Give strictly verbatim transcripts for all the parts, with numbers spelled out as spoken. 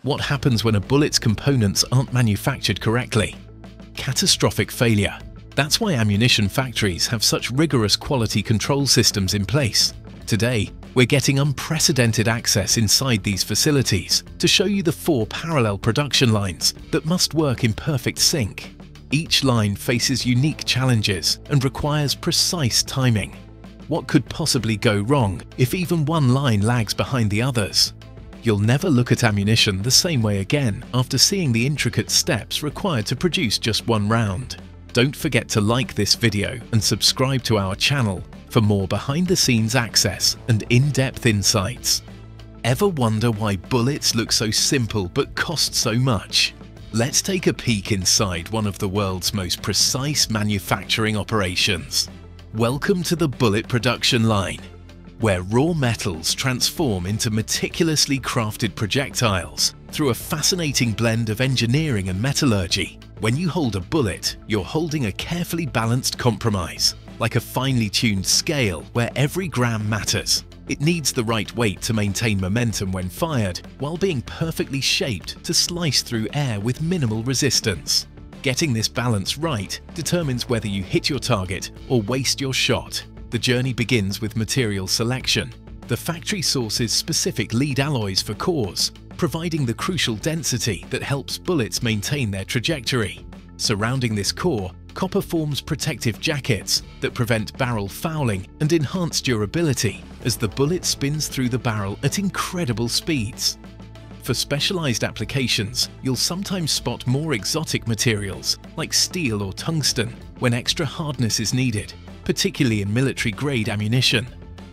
What happens when a bullet's components aren't manufactured correctly? Catastrophic failure. That's why ammunition factories have such rigorous quality control systems in place. Today, we're getting unprecedented access inside these facilities to show you the four parallel production lines that must work in perfect sync. Each line faces unique challenges and requires precise timing. What could possibly go wrong if even one line lags behind the others? You'll never look at ammunition the same way again after seeing the intricate steps required to produce just one round. Don't forget to like this video and subscribe to our channel for more behind-the-scenes access and in-depth insights. Ever wonder why bullets look so simple but cost so much? Let's take a peek inside one of the world's most precise manufacturing operations. Welcome to the bullet production line, where raw metals transform into meticulously crafted projectiles through a fascinating blend of engineering and metallurgy. When you hold a bullet, you're holding a carefully balanced compromise, like a finely tuned scale where every gram matters. It needs the right weight to maintain momentum when fired, while being perfectly shaped to slice through air with minimal resistance. Getting this balance right determines whether you hit your target or waste your shot. The journey begins with material selection. The factory sources specific lead alloys for cores, providing the crucial density that helps bullets maintain their trajectory. Surrounding this core, copper forms protective jackets that prevent barrel fouling and enhance durability as the bullet spins through the barrel at incredible speeds. For specialized applications, you'll sometimes spot more exotic materials like steel or tungsten when extra hardness is needed, particularly in military-grade ammunition.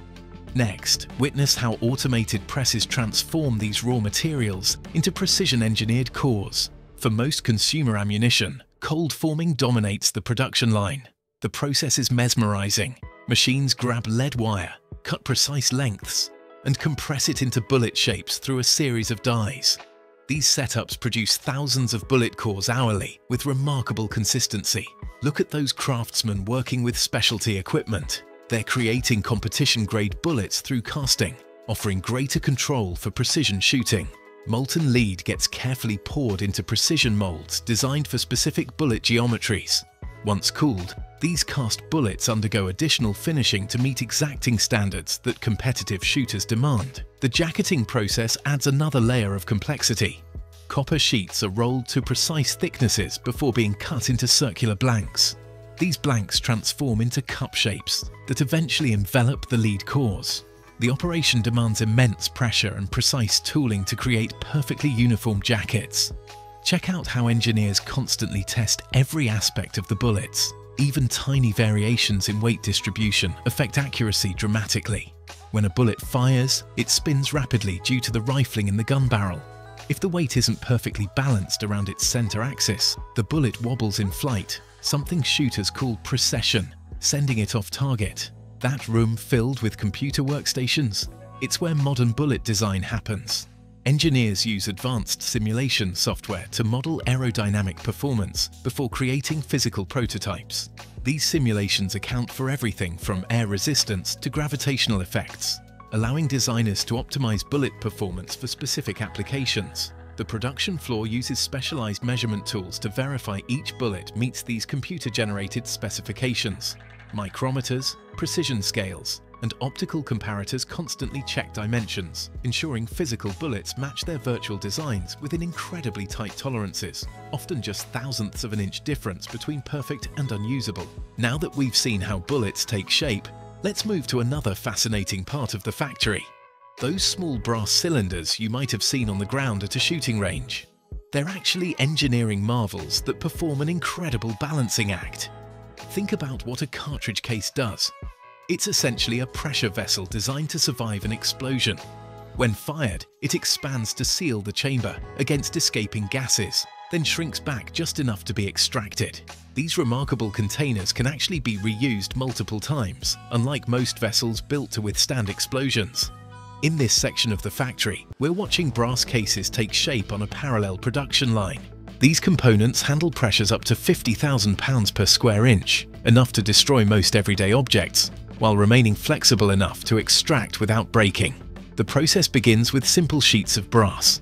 Next, witness how automated presses transform these raw materials into precision-engineered cores. For most consumer ammunition, cold forming dominates the production line. The process is mesmerizing. Machines grab lead wire, cut precise lengths, and compress it into bullet shapes through a series of dies. These setups produce thousands of bullet cores hourly with remarkable consistency. Look at those craftsmen working with specialty equipment. They're creating competition-grade bullets through casting, offering greater control for precision shooting. Molten lead gets carefully poured into precision molds designed for specific bullet geometries. Once cooled, these cast bullets undergo additional finishing to meet exacting standards that competitive shooters demand. The jacketing process adds another layer of complexity. Copper sheets are rolled to precise thicknesses before being cut into circular blanks. These blanks transform into cup shapes that eventually envelop the lead cores. The operation demands immense pressure and precise tooling to create perfectly uniform jackets. Check out how engineers constantly test every aspect of the bullets. Even tiny variations in weight distribution affect accuracy dramatically. When a bullet fires, it spins rapidly due to the rifling in the gun barrel. If the weight isn't perfectly balanced around its center axis, the bullet wobbles in flight, something shooters call precession, sending it off target. That room filled with computer workstations? It's where modern bullet design happens. Engineers use advanced simulation software to model aerodynamic performance before creating physical prototypes. These simulations account for everything from air resistance to gravitational effects, allowing designers to optimize bullet performance for specific applications. The production floor uses specialized measurement tools to verify each bullet meets these computer-generated specifications. Micrometers, precision scales, and optical comparators constantly check dimensions, ensuring physical bullets match their virtual designs within incredibly tight tolerances, often just thousandths of an inch difference between perfect and unusable. Now that we've seen how bullets take shape, let's move to another fascinating part of the factory. Those small brass cylinders you might have seen on the ground at a shooting range. They're actually engineering marvels that perform an incredible balancing act. Think about what a cartridge case does. It's essentially a pressure vessel designed to survive an explosion. When fired, it expands to seal the chamber against escaping gases, then shrinks back just enough to be extracted. These remarkable containers can actually be reused multiple times, unlike most vessels built to withstand explosions. In this section of the factory, we're watching brass cases take shape on a parallel production line. These components handle pressures up to fifty thousand pounds per square inch, enough to destroy most everyday objects, while remaining flexible enough to extract without breaking. The process begins with simple sheets of brass.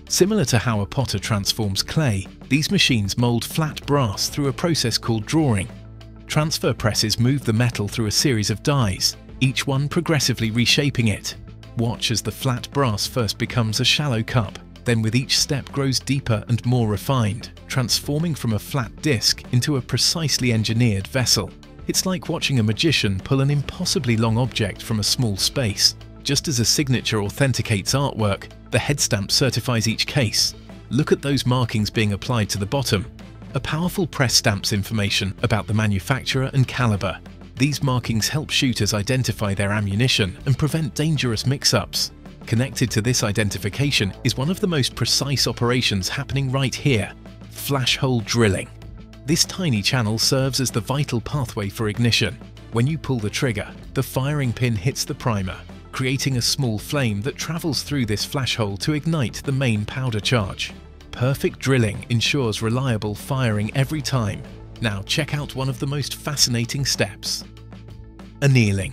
Similar to how a potter transforms clay, these machines mold flat brass through a process called drawing. Transfer presses move the metal through a series of dies, each one progressively reshaping it. Watch as the flat brass first becomes a shallow cup, then with each step grows deeper and more refined, transforming from a flat disc into a precisely engineered vessel. It's like watching a magician pull an impossibly long object from a small space. Just as a signature authenticates artwork, the head stamp certifies each case. Look at those markings being applied to the bottom. A powerful press stamps information about the manufacturer and caliber. These markings help shooters identify their ammunition and prevent dangerous mix-ups. Connected to this identification is one of the most precise operations happening right here: flash hole drilling. This tiny channel serves as the vital pathway for ignition. When you pull the trigger, the firing pin hits the primer, creating a small flame that travels through this flash hole to ignite the main powder charge. Perfect drilling ensures reliable firing every time. Now check out one of the most fascinating steps: annealing.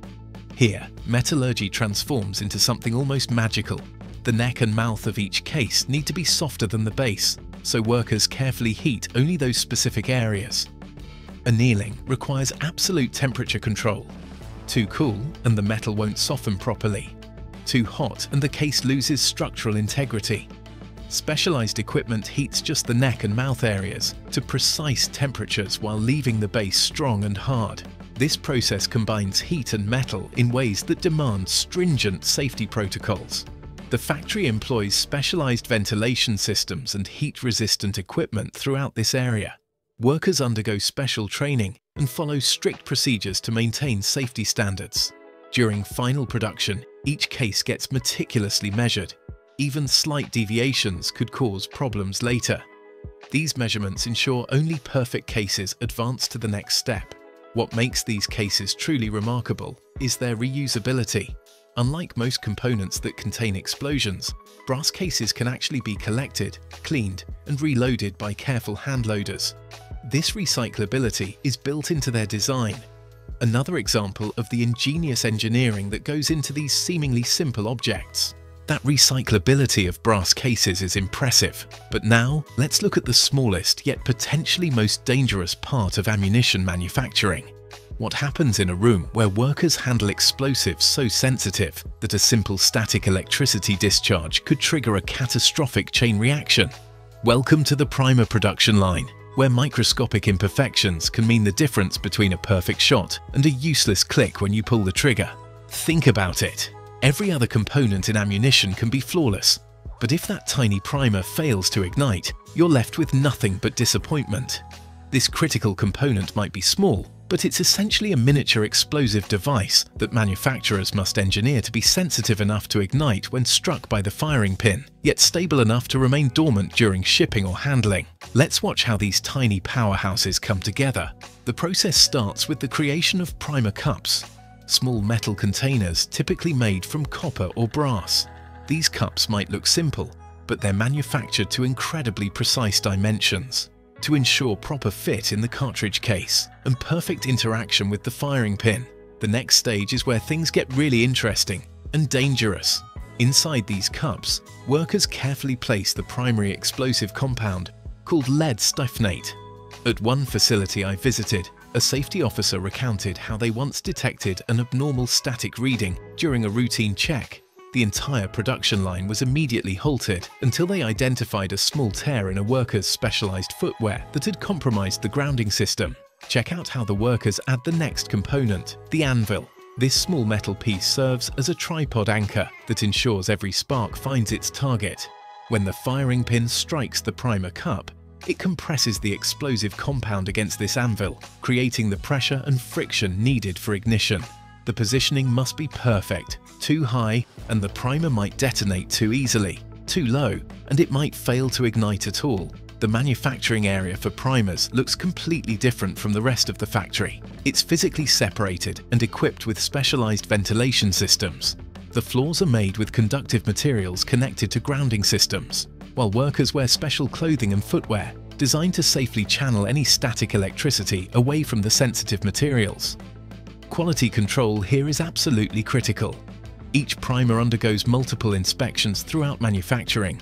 Here, metallurgy transforms into something almost magical. The neck and mouth of each case need to be softer than the base, so workers carefully heat only those specific areas. Annealing requires absolute temperature control. Too cool and the metal won't soften properly. Too hot and the case loses structural integrity. Specialized equipment heats just the neck and mouth areas to precise temperatures while leaving the base strong and hard. This process combines heat and metal in ways that demand stringent safety protocols. The factory employs specialized ventilation systems and heat-resistant equipment throughout this area. Workers undergo special training and follow strict procedures to maintain safety standards. During final production, each case gets meticulously measured. Even slight deviations could cause problems later. These measurements ensure only perfect cases advance to the next step. What makes these cases truly remarkable is their reusability. Unlike most components that contain explosions, brass cases can actually be collected, cleaned, and reloaded by careful hand loaders. This recyclability is built into their design. Another example of the ingenious engineering that goes into these seemingly simple objects. That recyclability of brass cases is impressive. But now, let's look at the smallest yet potentially most dangerous part of ammunition manufacturing. What happens in a room where workers handle explosives so sensitive that a simple static electricity discharge could trigger a catastrophic chain reaction? Welcome to the primer production line, where microscopic imperfections can mean the difference between a perfect shot and a useless click when you pull the trigger. Think about it. Every other component in ammunition can be flawless, but if that tiny primer fails to ignite, you're left with nothing but disappointment. This critical component might be small, but it's essentially a miniature explosive device that manufacturers must engineer to be sensitive enough to ignite when struck by the firing pin, yet stable enough to remain dormant during shipping or handling. Let's watch how these tiny powerhouses come together. The process starts with the creation of primer cups. Small metal containers typically made from copper or brass. These cups might look simple, but they're manufactured to incredibly precise dimensions to ensure proper fit in the cartridge case and perfect interaction with the firing pin. The next stage is where things get really interesting and dangerous. Inside these cups, workers carefully place the primary explosive compound called lead styphnate. At one facility I visited, a safety officer recounted how they once detected an abnormal static reading during a routine check. The entire production line was immediately halted until they identified a small tear in a worker's specialized footwear that had compromised the grounding system. Check out how the workers add the next component, the anvil. This small metal piece serves as a tripod anchor that ensures every spark finds its target. When the firing pin strikes the primer cup, it compresses the explosive compound against this anvil, creating the pressure and friction needed for ignition. The positioning must be perfect. Too high, and the primer might detonate too easily. Too low, and it might fail to ignite at all. The manufacturing area for primers looks completely different from the rest of the factory. It's physically separated and equipped with specialized ventilation systems. The floors are made with conductive materials connected to grounding systems, while workers wear special clothing and footwear designed to safely channel any static electricity away from the sensitive materials. Quality control here is absolutely critical. Each primer undergoes multiple inspections throughout manufacturing.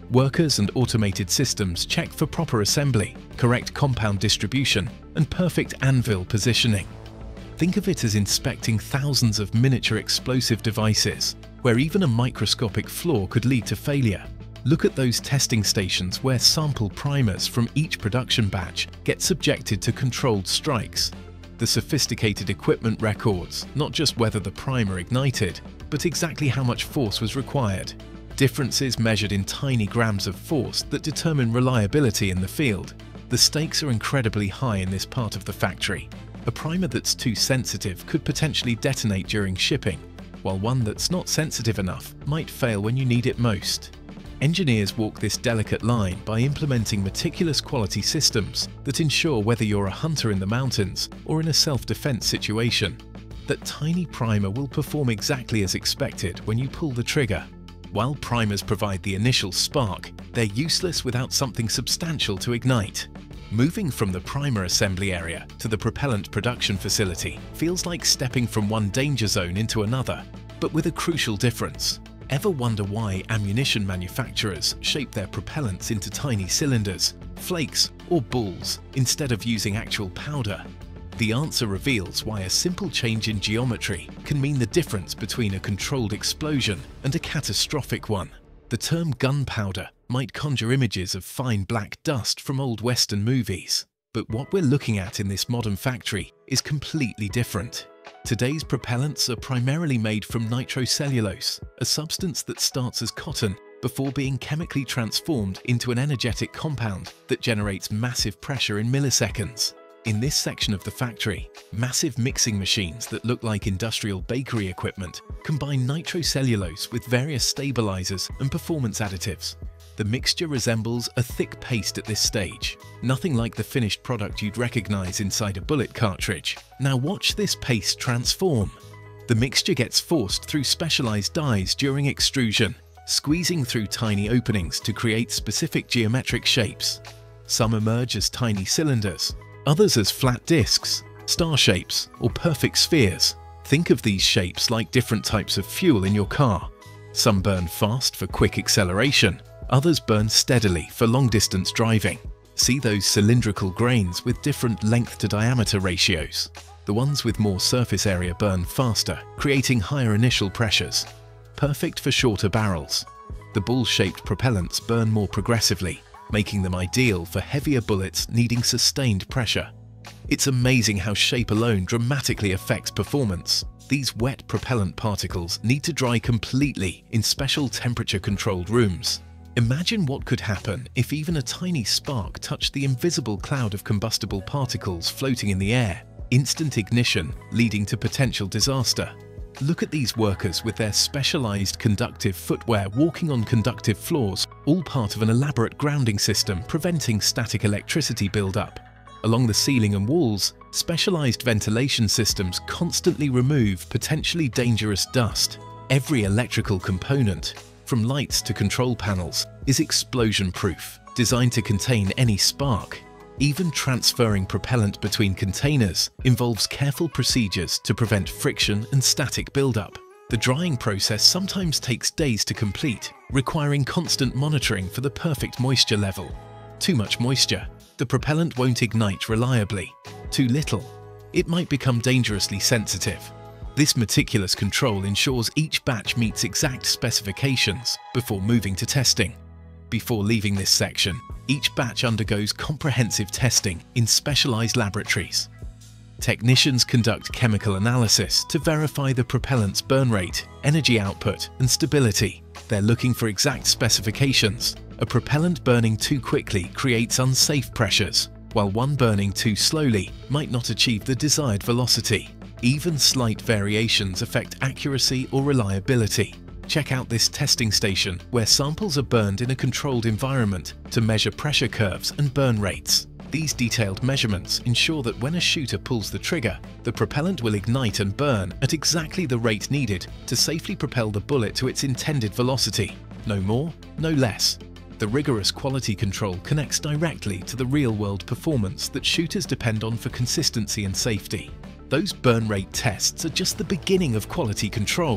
Workers and automated systems check for proper assembly, correct compound distribution, and perfect anvil positioning. Think of it as inspecting thousands of miniature explosive devices, where even a microscopic flaw could lead to failure. Look at those testing stations where sample primers from each production batch get subjected to controlled strikes. The sophisticated equipment records not just whether the primer ignited, but exactly how much force was required. Differences measured in tiny grams of force that determine reliability in the field. The stakes are incredibly high in this part of the factory. A primer that's too sensitive could potentially detonate during shipping, while one that's not sensitive enough might fail when you need it most. Engineers walk this delicate line by implementing meticulous quality systems that ensure whether you're a hunter in the mountains or in a self-defense situation, that tiny primer will perform exactly as expected when you pull the trigger. While primers provide the initial spark, they're useless without something substantial to ignite. Moving from the primer assembly area to the propellant production facility feels like stepping from one danger zone into another, but with a crucial difference. Ever wonder why ammunition manufacturers shape their propellants into tiny cylinders, flakes, or balls instead of using actual powder? The answer reveals why a simple change in geometry can mean the difference between a controlled explosion and a catastrophic one. The term gunpowder might conjure images of fine black dust from old Western movies, but what we're looking at in this modern factory is completely different. Today's propellants are primarily made from nitrocellulose, a substance that starts as cotton before being chemically transformed into an energetic compound that generates massive pressure in milliseconds. In this section of the factory, massive mixing machines that look like industrial bakery equipment combine nitrocellulose with various stabilizers and performance additives. The mixture resembles a thick paste at this stage, nothing like the finished product you'd recognize inside a bullet cartridge. Now watch this paste transform. The mixture gets forced through specialized dies during extrusion, squeezing through tiny openings to create specific geometric shapes. Some emerge as tiny cylinders, others as flat discs, star shapes, or perfect spheres. Think of these shapes like different types of fuel in your car. Some burn fast for quick acceleration, others burn steadily for long-distance driving. See those cylindrical grains with different length to diameter ratios. The ones with more surface area burn faster, creating higher initial pressures. Perfect for shorter barrels. The ball-shaped propellants burn more progressively, making them ideal for heavier bullets needing sustained pressure. It's amazing how shape alone dramatically affects performance. These wet propellant particles need to dry completely in special temperature-controlled rooms. Imagine what could happen if even a tiny spark touched the invisible cloud of combustible particles floating in the air. Instant ignition, leading to potential disaster. Look at these workers with their specialized conductive footwear walking on conductive floors, all part of an elaborate grounding system preventing static electricity buildup. Along the ceiling and walls, specialized ventilation systems constantly remove potentially dangerous dust. Every electrical component, from lights to control panels, is explosion-proof, designed to contain any spark. Even transferring propellant between containers involves careful procedures to prevent friction and static buildup. The drying process sometimes takes days to complete, requiring constant monitoring for the perfect moisture level. Too much moisture, the propellant won't ignite reliably. Too little, it might become dangerously sensitive. This meticulous control ensures each batch meets exact specifications before moving to testing. Before leaving this section, each batch undergoes comprehensive testing in specialized laboratories. Technicians conduct chemical analysis to verify the propellant's burn rate, energy output, and stability. They're looking for exact specifications. A propellant burning too quickly creates unsafe pressures, while one burning too slowly might not achieve the desired velocity. Even slight variations affect accuracy or reliability. Check out this testing station where samples are burned in a controlled environment to measure pressure curves and burn rates. These detailed measurements ensure that when a shooter pulls the trigger, the propellant will ignite and burn at exactly the rate needed to safely propel the bullet to its intended velocity. No more, no less. The rigorous quality control connects directly to the real-world performance that shooters depend on for consistency and safety. Those burn rate tests are just the beginning of quality control.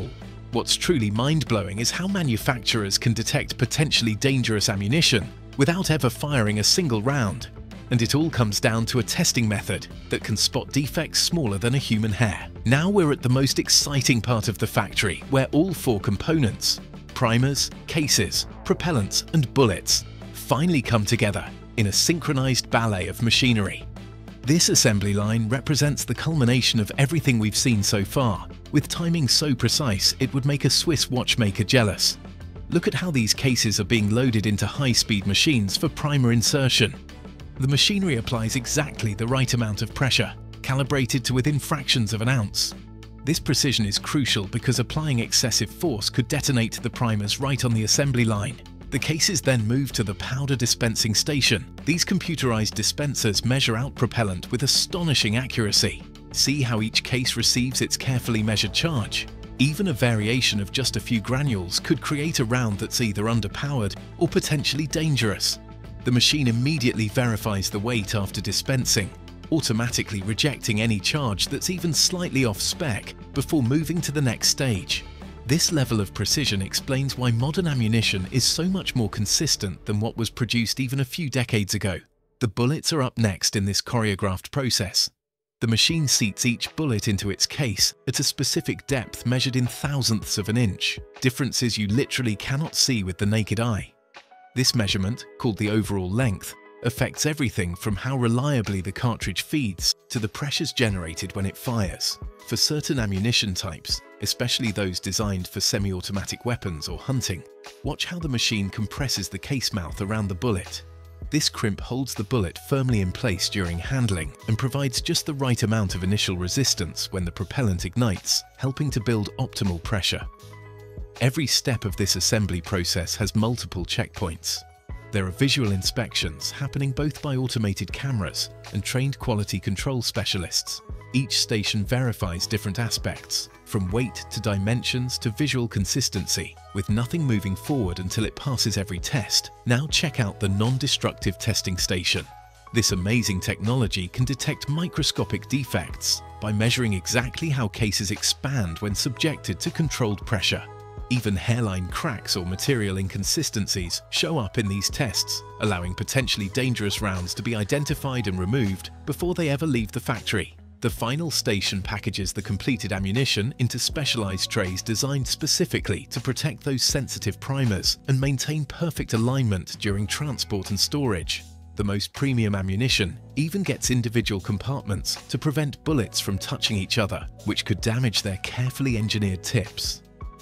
What's truly mind-blowing is how manufacturers can detect potentially dangerous ammunition without ever firing a single round. And it all comes down to a testing method that can spot defects smaller than a human hair. Now we're at the most exciting part of the factory, where all four components – primers, cases, propellants and bullets – finally come together in a synchronized ballet of machinery. This assembly line represents the culmination of everything we've seen so far, with timing so precise it would make a Swiss watchmaker jealous. Look at how these cases are being loaded into high-speed machines for primer insertion. The machinery applies exactly the right amount of pressure, calibrated to within fractions of an ounce. This precision is crucial because applying excessive force could detonate the primers right on the assembly line. The cases then move to the powder dispensing station. These computerized dispensers measure out propellant with astonishing accuracy. See how each case receives its carefully measured charge. Even a variation of just a few granules could create a round that's either underpowered or potentially dangerous. The machine immediately verifies the weight after dispensing, automatically rejecting any charge that's even slightly off spec before moving to the next stage. This level of precision explains why modern ammunition is so much more consistent than what was produced even a few decades ago. The bullets are up next in this choreographed process. The machine seats each bullet into its case at a specific depth measured in thousandths of an inch, differences you literally cannot see with the naked eye. This measurement, called the overall length, affects everything from how reliably the cartridge feeds to the pressures generated when it fires. For certain ammunition types, especially those designed for semi-automatic weapons or hunting, watch how the machine compresses the case mouth around the bullet. This crimp holds the bullet firmly in place during handling and provides just the right amount of initial resistance when the propellant ignites, helping to build optimal pressure. Every step of this assembly process has multiple checkpoints. There are visual inspections happening both by automated cameras and trained quality control specialists. Each station verifies different aspects, from weight to dimensions to visual consistency, with nothing moving forward until it passes every test. Now check out the non-destructive testing station. This amazing technology can detect microscopic defects by measuring exactly how cases expand when subjected to controlled pressure. Even hairline cracks or material inconsistencies show up in these tests, allowing potentially dangerous rounds to be identified and removed before they ever leave the factory. The final station packages the completed ammunition into specialized trays designed specifically to protect those sensitive primers and maintain perfect alignment during transport and storage. The most premium ammunition even gets individual compartments to prevent bullets from touching each other, which could damage their carefully engineered tips.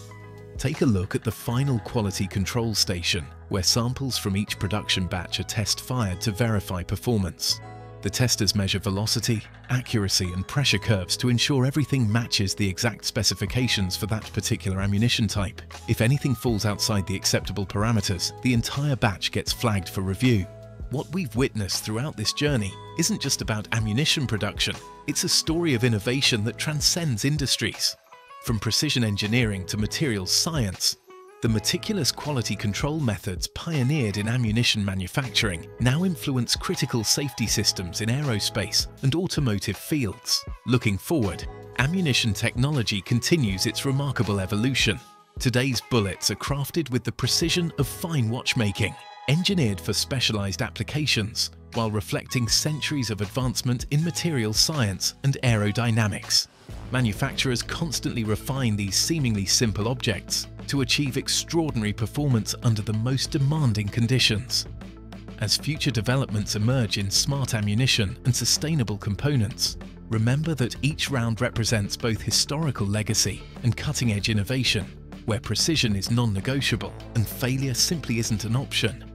Take a look at the final quality control station, where samples from each production batch are test-fired to verify performance. The testers measure velocity, accuracy and pressure curves to ensure everything matches the exact specifications for that particular ammunition type. If anything falls outside the acceptable parameters, the entire batch gets flagged for review. What we've witnessed throughout this journey isn't just about ammunition production, it's a story of innovation that transcends industries. From precision engineering to materials science, the meticulous quality control methods pioneered in ammunition manufacturing now influence critical safety systems in aerospace and automotive fields. Looking forward, ammunition technology continues its remarkable evolution. Today's bullets are crafted with the precision of fine watchmaking, engineered for specialized applications, while reflecting centuries of advancement in materials science and aerodynamics. Manufacturers constantly refine these seemingly simple objects to achieve extraordinary performance under the most demanding conditions. As future developments emerge in smart ammunition and sustainable components, remember that each round represents both historical legacy and cutting-edge innovation, where precision is non-negotiable and failure simply isn't an option.